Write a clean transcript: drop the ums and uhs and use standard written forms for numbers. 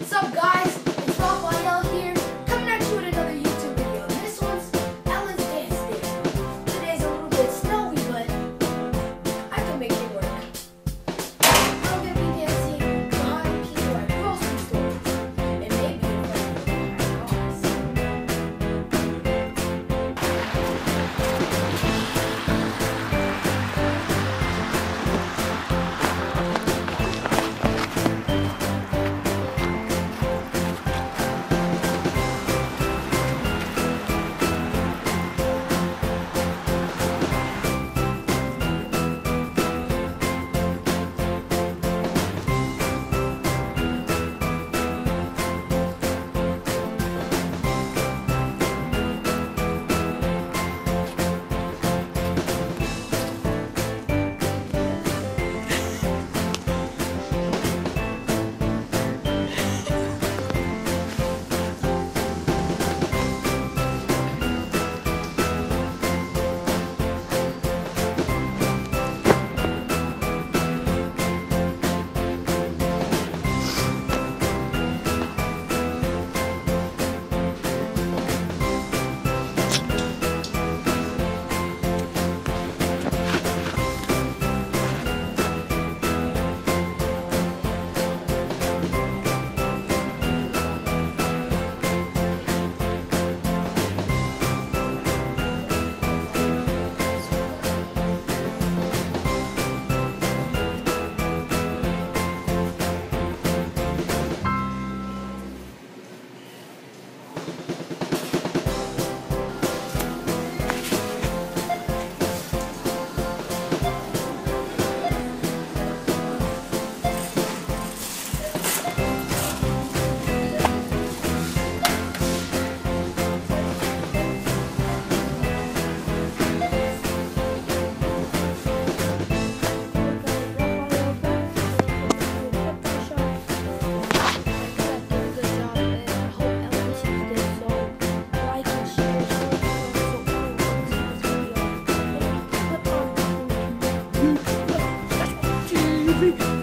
What's up, guys? It's Raphael here, coming at you with another YouTube video. This one's Ellen's Dance Day. Today's a little bit snowy, but I can make it work. I'm gonna be dancing behind people at grocery stores, and maybe in front of their cars. That's what